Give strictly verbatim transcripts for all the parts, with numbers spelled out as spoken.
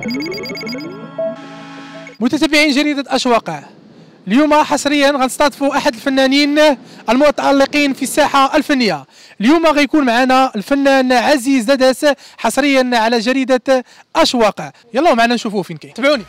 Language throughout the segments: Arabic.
متتبعين جريدة أشواق، اليوم حصريا غنستضيفوا احد الفنانين المتألقين في الساحة الفنية. اليوم غيكون معنا الفنان عزيز داداس حصريا على جريدة أشواق. يلا معنا نشوفوه فين كاين، تابعوني.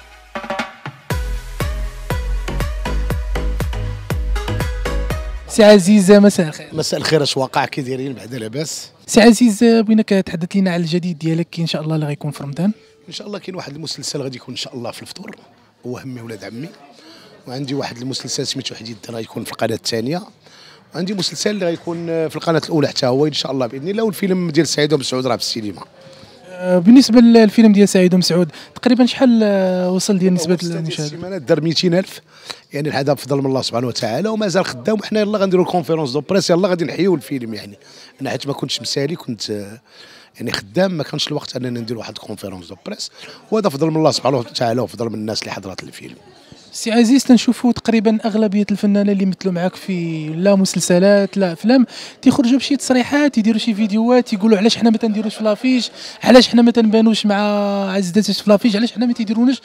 سي عزيز مساء الخير. مساء الخير، اش واقع كي دايرين بعدا لاباس؟ سي عزيز بغيناك تحدث لنا على الجديد ديالك ان شاء الله اللي غيكون في رمضان. ان شاء الله كاين واحد المسلسل غادي يكون ان شاء الله في الفطور، هو همي ولاد عمي. وعندي واحد المسلسل سميتو حديد غيكون في القناه الثانيه، وعندي مسلسل اللي غيكون في القناه الاولى حتى هو ان شاء الله باذن الله. والفيلم ديال سعيد ومسعود راه في السينما. بالنسبه للفيلم ديال سعيد ومسعود تقريبا شحال وصل ديال نسبه المشاهده؟ السيمانات دار مئتين ألف، يعني هذا بفضل من الله سبحانه وتعالى، ومازال خدام. وحنا يلاه غنديروا الكونفيرونس دو بريس، يلاه غادي نحيوا الفيلم. يعني انا حيت ما كنتش مسالي، كنت يعني خدام، ما كانش الوقت اننا ندير واحد الكونفيرونس دو بريس، وهذا فضل من الله سبحانه وتعالى وفضل من الناس اللي حضرت الفيلم. سي عزيز تنشوفوا تقريبا اغلبيه الفنانين اللي مثلوا معك في لا مسلسلات لا افلام تيخرجوا بشي تصريحات، يديروا شي فيديوهات يقولوا علاش حنا ما تنديروش في لافيش، علاش حنا ما تنبانوش مع عزيز داداس في لافيش، علاش حنا ما تيديروناش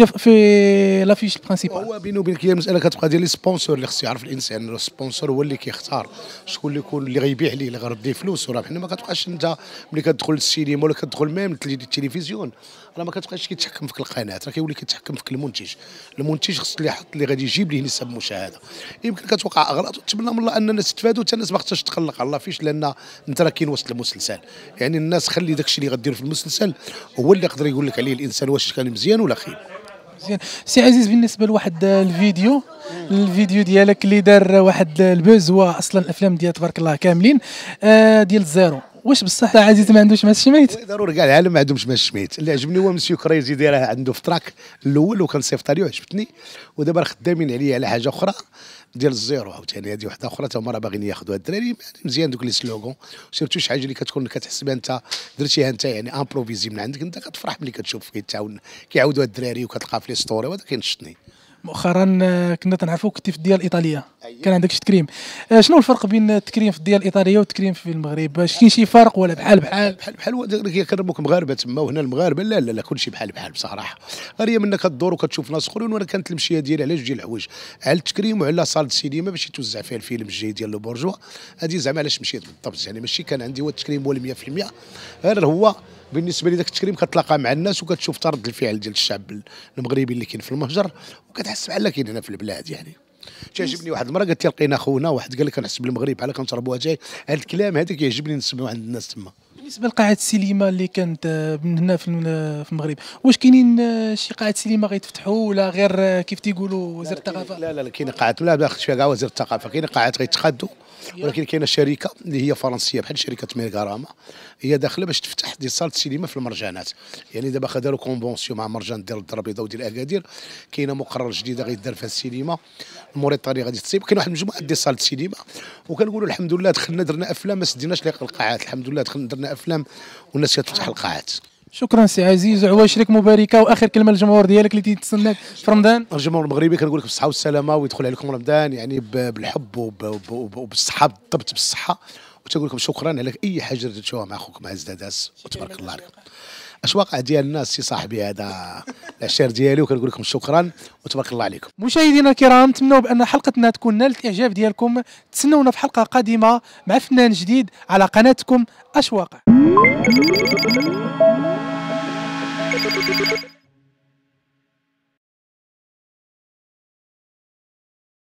في لافيش البرانسيبال. هو بيني وبينك هي المساله كتبقى ديال لي سبونسور اللي خص يعرف الانسان. السبونسور هو اللي كيختار شكون اللي يكون اللي غيبيع ليه، اللي غيردي فلوس. وراه حنا ما كتبقاش انت ملي كتدخل للسينما ولا كتدخل ميم التلفزيون، راه ما كتبقاش كيتحكم فيك القناه، راه كيولي كيتحكم فيك المنتج. المنتج خص اللي يحط اللي غادي يجيب ليه نسب مشاهده. يمكن كتوقع اغلاط، ونتمنى من الله ان الناس يتفادوا، حتى الناس ما خصهاش تقلق على لافيش، لان انت راه كاين وسط المسلسل. يعني الناس خلي داكشي اللي غدير في المسلسل هو اللي يقدر يقول لك عليه الانسان واش كان مزيان ولا خايب. مزيان. سي عزيز بالنسبه لواحد الفيديو الفيديو ديالك اللي دار واحد البوز، هو اصلا الافلام ديال تبارك الله كاملين آه ديال الزيرو، واش بصح عزيز ما عندوش مع الشميت؟ ضروري كاع العالم ما عندهمش مع الشميت. اللي عجبني هو مسيو كريزي دايرها عنده في تراك الاول، وكان صيفط عليه وعجبتني، ودابا خدامين عليه على حاجه اخرى ديال الزيرو عاوتاني. هذه وحده اخرى تا هما راه باغيين ياخذوها الدراري. مزيان دوك لي سلوغون، سيرتو شي حاجه اللي كتكون كتحس بها انت درتيها انت، يعني امبروفيزي من عندك انت، كتفرح ملي كتشوف كيتعاون كيعاودوها الدراري وكتلقى في لي ستوري، وهذا كينشطني. مؤخرا كنا تنعرفوك كنتي في الديال الايطاليه، كان عندك شي تكريم. شنو الفرق بين التكريم في الديال الايطاليه والتكريم في المغرب؟ كاين شي فرق ولا بحال بحال؟ بحال بحال كيكرموك مغاربه تما، وهنا المغاربه لا لا لا كلشي بحال بحال بصراحه. غير هي منك كدور وكتشوف ناس اخرين. وانا كانت المشيه ديالي على جوج ديال الحوايج، على التكريم وعلى صاله السينما باش يتوزع فيها الفيلم الجاي ديال لو بورجوا. هذه زعما علاش مشيت بالضبط، يعني ماشي كان عندي هو التكريم هو مية في المية، غير هو بالنسبه لي ذاك التكريم كتلاقى مع الناس وكتشوف رد الفعل ديال الشعب المغربي اللي كاين في المهجر، وكتحس بحال كاين هنا في البلاد. يعني تعجبني واحد المره قالت لي لقينا خونا واحد قال لك كنحس بالمغرب بحال كنشربوا اتاي. هذا الكلام هذا كيعجبني نسمعوا عند الناس تما. بالنسبه لقاعه السينما اللي كانت من هنا في المغرب، واش كاينين شي قاعه سينما غيتفتحوا ولا غير كيف تيقولوا وزير الثقافه؟ لا لا لا كاين قاعات، لا باخذ فيها كاع وزير الثقافه. كاين قاعات غيتخادوا، ولكن كاينه شركه اللي هي فرنسيه بحال شركه ميغاراما، هي داخله باش تفتح ديال صاله السينما في المرجانات. يعني دابا خداروا كونفونسيون مع مرجان ديال الدار البيضاء وديال اكادير، كاينه مقرر جديده غيدار فيها السينما. موريتاني غادي تصيب، كاين واحد المجموعه ديال صاله السينما. وكنقولوا الحمد لله دخلنا درنا افلام ما سديناش ليق القاعات، الحمد لله دخلنا درنا افلام والناس كتفتح القاعات. شكرا سي عزيز، وعواشرك مباركه. واخر كلمه للجمهور ديالك اللي تيتسناك في رمضان. الجمهور المغربي كنقول لك بالصحه والسلامه، ويدخل عليكم رمضان يعني بالحب وبالصحه، بالضبط بالصحه. وتنقول لكم شكرا على اي حاجه درتوها مع اخوكم عزيز داداس، وتبارك الله عليكم. اش واقع ديال الناس سي صاحبي هذا العشير ديالي، وكنقول لكم شكرا وتبارك الله عليكم. مشاهدينا الكرام، نتمنوا بان حلقتنا تكون نالت الاعجاب ديالكم. تسنونا في حلقه قادمه مع فنان جديد على قناتكم أشواق.